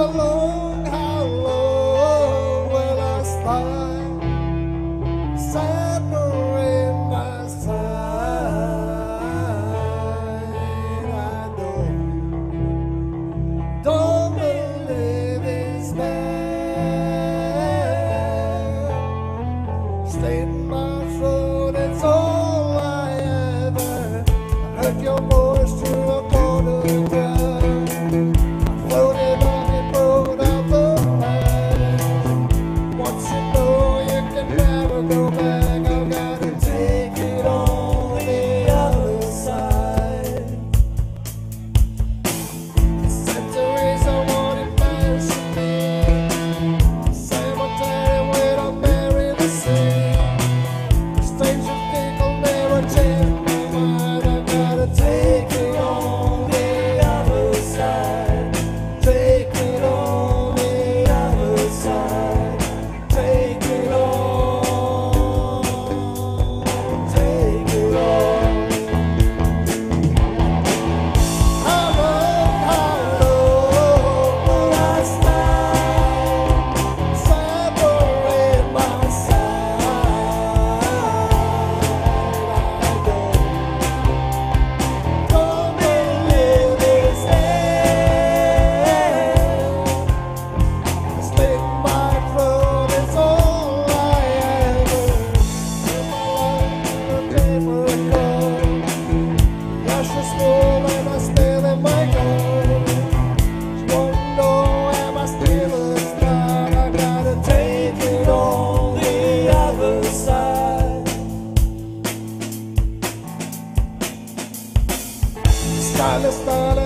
how long will I slide? Separate my side. I don't believe it's bad. Stay in my throat, it's all I ever. I heard your voice through a corner crowd. I floated on it, rode out the past. Once you know you can never go back, I've got to take it on the other side. The centuries I won't embarrass me. Cemetery when I bury the sea. Stranger think I'll never change my mind. I've got to take it on the other side. Take it on the other side. Take it on. Take it on. How long will I slide? Separate my side. Don't believe this end. Slit my throat, it's all I ever. Fill my life with a paper cup. Luscious full and I still in my gold. She won't know, am I still a star? I gotta take it on the other side. Style, style,